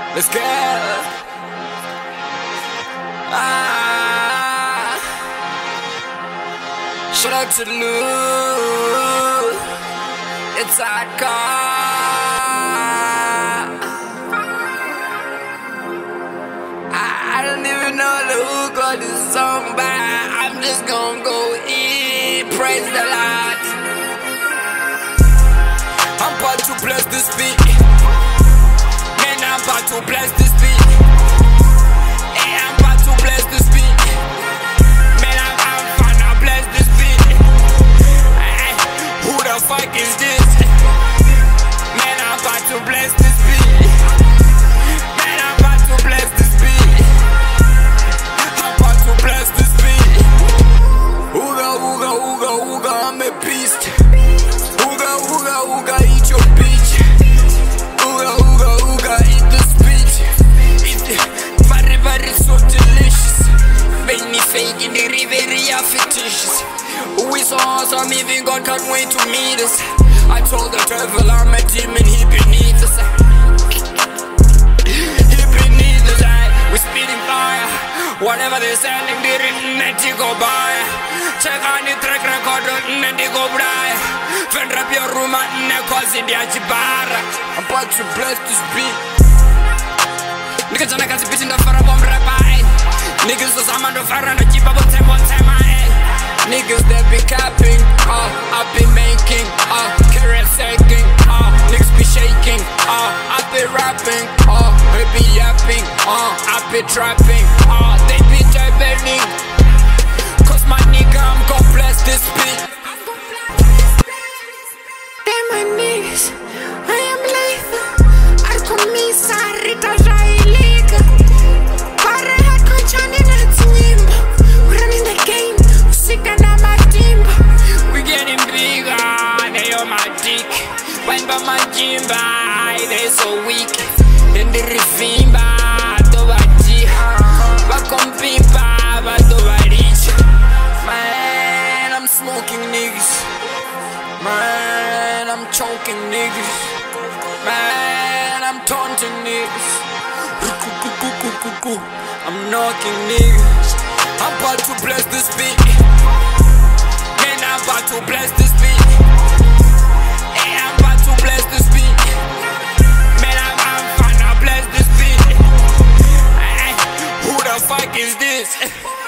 Let's go. Shout out to Lou. It's HvrdKO. I don't even know who got this song, but I'm just gonna go eat. Praise the Lord. I'm about to bless this beat. Man, I'm about to bless this beat. Hey, I'm about to bless this beat. Man, I'm finna bless this beat. Hey, who the fuck is this? Man, I'm about to bless this beat. Man, I'm about to bless this beat. I'm about to bless this beat. Ooga, ooga, ooga, ooga, I'm a beast. Ooga, ooga, ooga, eat your bitch. Ooga, ooga, ooga, eat this bitch. Eat it. Vhari, vhari, so delicious. Many fake in the Vheri are fictitious. We so awesome, even God can't wait to meet us. I told the devil I'm a demon, he beneath us. He beneath us, we spitting fire. Whatever they're selling, Ndiri, go buy. Check on the track record, go buy. Fend up your room and cause it I'm about to bless this beat. Niggas on the gas bitch in the fire bomb rabbi. Niggas so I'm on the fire and I keep up on time. Niggas that be capping, I be making, carry saking, niggas be shaking, I be rapping, they be yapping, I be trapping, they be jabbing. Cause my nigga, I'm gon' bless this beat. Damn my niggas, I am lethal. I commissa Rita Jailiga. Para hat conchani na timba. We're running the game, sika na matimba. We getting bigger, they on my dick. Wine by my jimba, they so weak. Ndiri fimba, to baji. Bakompimba, to barich. Man, I'm smoking niggas. Man, I'm choking niggas. Man, I'm taunting niggas. I'm knocking niggas. I'm about to bless this beat. Man, I'm about to bless this beat. Hey, I'm about to bless this beat. Man, I'm finna bless this beat. Hey, who the fuck is this?